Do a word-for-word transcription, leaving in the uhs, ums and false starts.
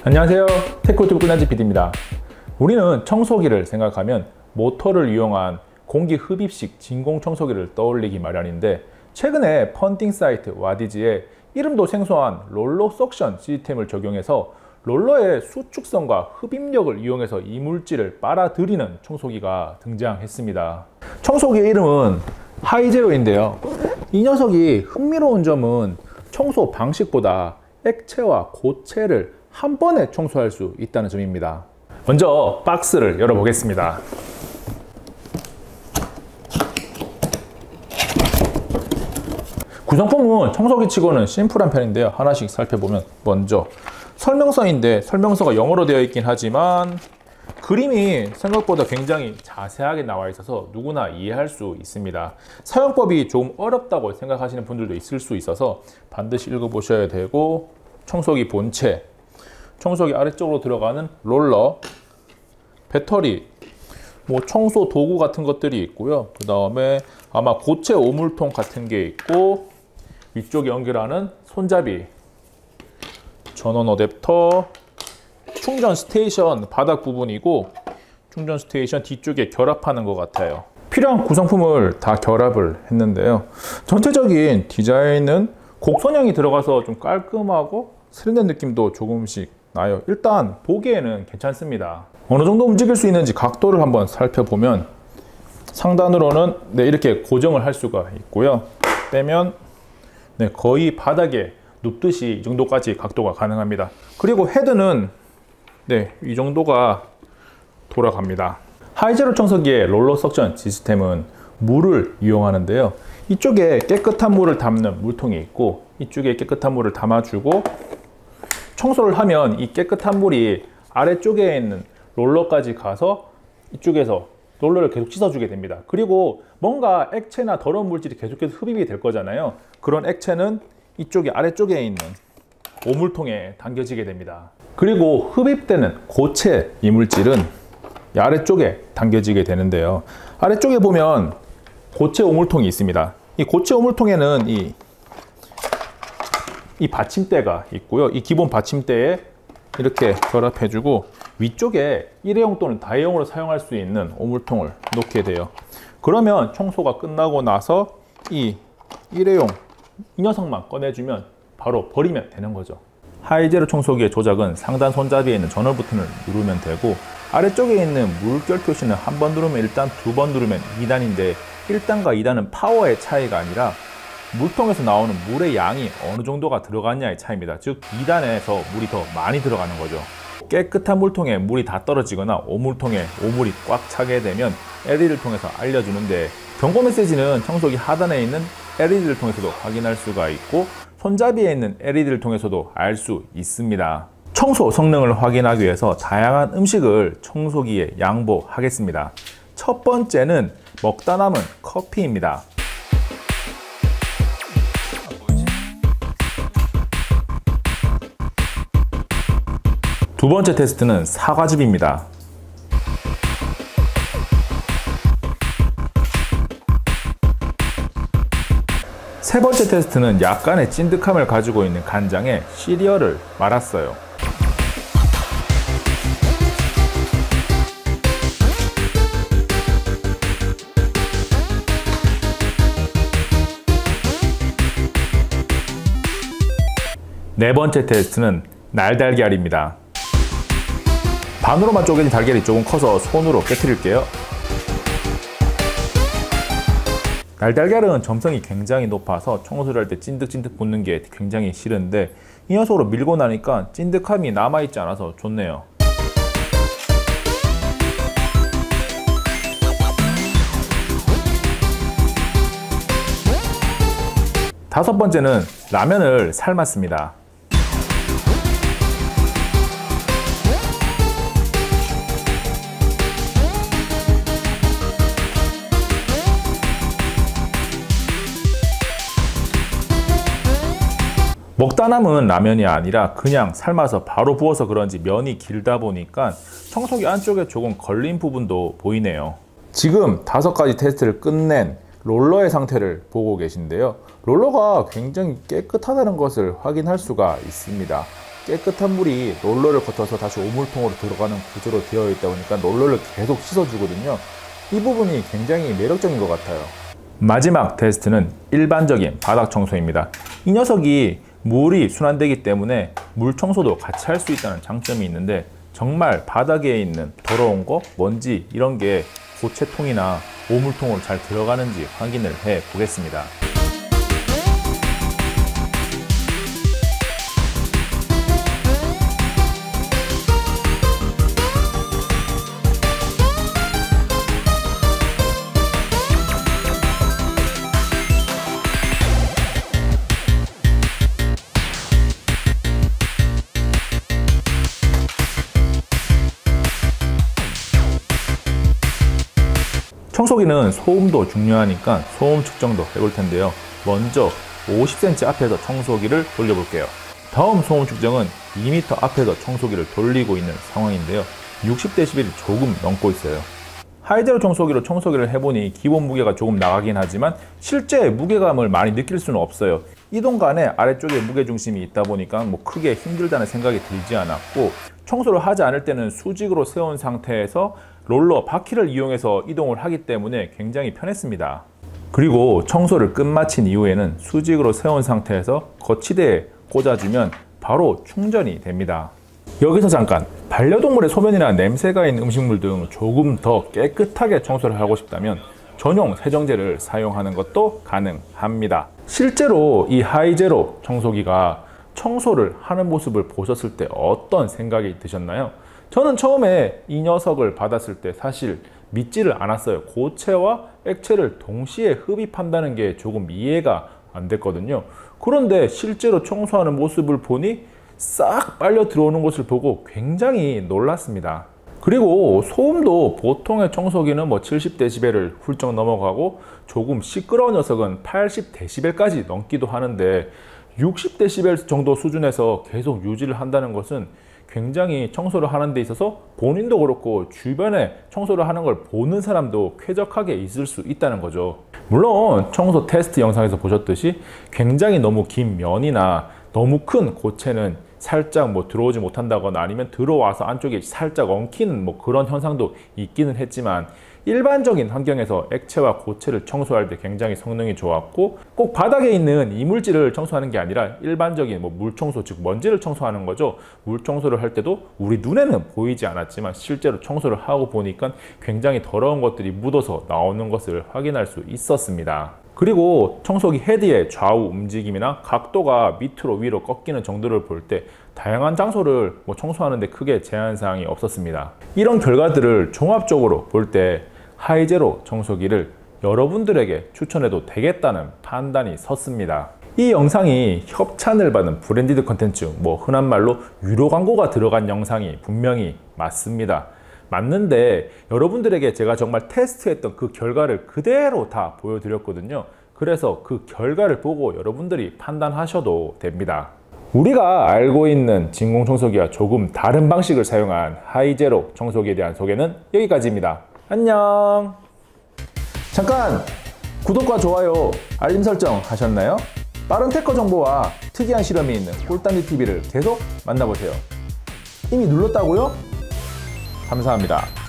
안녕하세요, 테크유튜브 끝난지 피디입니다. 우리는 청소기를 생각하면 모터를 이용한 공기 흡입식 진공 청소기를 떠올리기 마련인데, 최근에 펀딩 사이트 와디즈에 이름도 생소한 롤러 석션 시스템을 적용해서 롤러의 수축성과 흡입력을 이용해서 이물질을 빨아들이는 청소기가 등장했습니다. 청소기의 이름은 하이제로인데요, 이 녀석이 흥미로운 점은 청소 방식보다 액체와 고체를 한 번에 청소할 수 있다는 점입니다. 먼저 박스를 열어보겠습니다. 구성품은 청소기 치고는 심플한 편인데요, 하나씩 살펴보면, 먼저 설명서인데 설명서가 영어로 되어 있긴 하지만 그림이 생각보다 굉장히 자세하게 나와 있어서 누구나 이해할 수 있습니다. 사용법이 조금 어렵다고 생각하시는 분들도 있을 수 있어서 반드시 읽어보셔야 되고, 청소기 본체, 청소기 아래쪽으로 들어가는 롤러, 배터리, 뭐 청소 도구 같은 것들이 있고요. 그 다음에 아마 고체 오물통 같은 게 있고, 위쪽에 연결하는 손잡이, 전원 어댑터, 충전 스테이션 바닥 부분이고, 충전 스테이션 뒤쪽에 결합하는 것 같아요. 필요한 구성품을 다 결합을 했는데요, 전체적인 디자인은 곡선형이 들어가서 좀 깔끔하고 세련된 느낌도 조금씩 나요. 일단 보기에는 괜찮습니다. 어느 정도 움직일 수 있는지 각도를 한번 살펴보면, 상단으로는 네, 이렇게 고정을 할 수가 있고요. 빼면 네, 거의 바닥에 눕듯이 이 정도까지 각도가 가능합니다. 그리고 헤드는 네, 이 정도가 돌아갑니다. 하이제로 청소기의 롤러 석션 시스템은 물을 이용하는데요, 이쪽에 깨끗한 물을 담는 물통이 있고, 이쪽에 깨끗한 물을 담아주고, 청소를 하면 이 깨끗한 물이 아래쪽에 있는 롤러까지 가서 이쪽에서 롤러를 계속 씻어주게 됩니다. 그리고 뭔가 액체나 더러운 물질이 계속해서 흡입이 될 거잖아요. 그런 액체는 이쪽에 아래쪽에 있는 오물통에 담겨지게 됩니다. 그리고 흡입되는 고체 이물질은 이 아래쪽에 담겨지게 되는데요, 아래쪽에 보면 고체 오물통이 있습니다. 이 고체 오물통에는 이, 이 받침대가 있고요. 이 기본 받침대에 이렇게 결합해주고, 위쪽에 일회용 또는 다회용으로 사용할 수 있는 오물통을 놓게 돼요. 그러면 청소가 끝나고 나서 이 일회용 이 녀석만 꺼내주면 바로 버리면 되는 거죠. 하이제로 청소기의 조작은 상단 손잡이에 있는 전원 버튼을 누르면 되고, 아래쪽에 있는 물결 표시는 한 번 누르면 일 단, 두 번 누르면 이 단인데, 일 단과 이 단은 파워의 차이가 아니라 물통에서 나오는 물의 양이 어느 정도가 들어갔냐의 차이입니다. 즉 이 단에서 물이 더 많이 들어가는 거죠. 깨끗한 물통에 물이 다 떨어지거나 오물통에 오물이 꽉 차게 되면 엘이디를 통해서 알려주는데, 경고 메시지는 청소기 하단에 있는 엘이디를 통해서도 확인할 수가 있고, 손잡이에 있는 엘이디를 통해서도 알 수 있습니다. 청소 성능을 확인하기 위해서 다양한 음식을 청소기에 양보하겠습니다. 첫 번째는 먹다 남은 커피입니다. 두 번째 테스트는 사과즙입니다. 세 번째 테스트는 약간의 찐득함을 가지고 있는 간장에 시리얼을 말았어요. 네 번째 테스트는 날달걀입니다. 반으로만 쪼개진 달걀이 조금 커서 손으로 깨트릴게요. 날달걀은 점성이 굉장히 높아서 청소를 할 때 찐득찐득 붙는 게 굉장히 싫은데, 이 녀석으로 밀고 나니까 찐득함이 남아있지 않아서 좋네요. 다섯 번째는 라면을 삶았습니다. 먹다 남은 라면이 아니라 그냥 삶아서 바로 부어서 그런지 면이 길다 보니까 청소기 안쪽에 조금 걸린 부분도 보이네요. 지금 다섯 가지 테스트를 끝낸 롤러의 상태를 보고 계신데요, 롤러가 굉장히 깨끗하다는 것을 확인할 수가 있습니다. 깨끗한 물이 롤러를 거쳐서 다시 오물통으로 들어가는 구조로 되어 있다 보니까 롤러를 계속 씻어주거든요. 이 부분이 굉장히 매력적인 것 같아요. 마지막 테스트는 일반적인 바닥 청소입니다. 이 녀석이 물이 순환되기 때문에 물 청소도 같이 할 수 있다는 장점이 있는데, 정말 바닥에 있는 더러운 거, 먼지 이런 게 고체통이나 오물통으로 잘 들어가는지 확인을 해 보겠습니다. 청소기는 소음도 중요하니까 소음 측정도 해볼 텐데요. 먼저 오십 센티미터 앞에서 청소기를 돌려볼게요. 다음 소음 측정은 이 미터 앞에서 청소기를 돌리고 있는 상황인데요. 육십 데시벨이 조금 넘고 있어요. 하이제로 청소기로 청소기를 해보니 기본 무게가 조금 나가긴 하지만 실제 무게감을 많이 느낄 수는 없어요. 이동간에 아래쪽에 무게중심이 있다 보니까 뭐 크게 힘들다는 생각이 들지 않았고, 청소를 하지 않을 때는 수직으로 세운 상태에서 롤러 바퀴를 이용해서 이동을 하기 때문에 굉장히 편했습니다. 그리고 청소를 끝마친 이후에는 수직으로 세운 상태에서 거치대에 꽂아주면 바로 충전이 됩니다. 여기서 잠깐, 반려동물의 소변이나 냄새가 있는 음식물 등 조금 더 깨끗하게 청소를 하고 싶다면 전용 세정제를 사용하는 것도 가능합니다. 실제로 이 하이제로 청소기가 청소를 하는 모습을 보셨을 때 어떤 생각이 드셨나요? 저는 처음에 이 녀석을 받았을 때 사실 믿지를 않았어요. 고체와 액체를 동시에 흡입한다는 게 조금 이해가 안 됐거든요. 그런데 실제로 청소하는 모습을 보니 싹 빨려 들어오는 것을 보고 굉장히 놀랐습니다. 그리고 소음도 보통의 청소기는 뭐 칠십 데시벨을 훌쩍 넘어가고 조금 시끄러운 녀석은 팔십 데시벨까지 넘기도 하는데, 육십 데시벨 정도 수준에서 계속 유지를 한다는 것은 굉장히 청소를 하는 데 있어서 본인도 그렇고 주변에 청소를 하는 걸 보는 사람도 쾌적하게 있을 수 있다는 거죠. 물론 청소 테스트 영상에서 보셨듯이 굉장히 너무 긴 면이나 너무 큰 고체는 살짝 뭐 들어오지 못한다거나 아니면 들어와서 안쪽에 살짝 엉키는 뭐 그런 현상도 있기는 했지만, 일반적인 환경에서 액체와 고체를 청소할 때 굉장히 성능이 좋았고, 꼭 바닥에 있는 이물질을 청소하는 게 아니라 일반적인 뭐 물청소, 즉 먼지를 청소하는 거죠. 물청소를 할 때도 우리 눈에는 보이지 않았지만 실제로 청소를 하고 보니까 굉장히 더러운 것들이 묻어서 나오는 것을 확인할 수 있었습니다. 그리고 청소기 헤드의 좌우 움직임이나 각도가 밑으로 위로 꺾이는 정도를 볼 때 다양한 장소를 뭐 청소하는데 크게 제한사항이 없었습니다. 이런 결과들을 종합적으로 볼 때 하이제로 청소기를 여러분들에게 추천해도 되겠다는 판단이 섰습니다. 이 영상이 협찬을 받은 브랜디드 컨텐츠, 뭐 흔한 말로 유료 광고가 들어간 영상이 분명히 맞습니다. 맞는데 여러분들에게 제가 정말 테스트했던 그 결과를 그대로 다 보여드렸거든요. 그래서 그 결과를 보고 여러분들이 판단하셔도 됩니다. 우리가 알고 있는 진공청소기와 조금 다른 방식을 사용한 하이제로 청소기에 대한 소개는 여기까지입니다. 안녕. 잠깐! 구독과 좋아요, 알림 설정 하셨나요? 빠른 테크 정보와 특이한 실험이 있는 꿀단지티비를 계속 만나보세요. 이미 눌렀다고요? 감사합니다.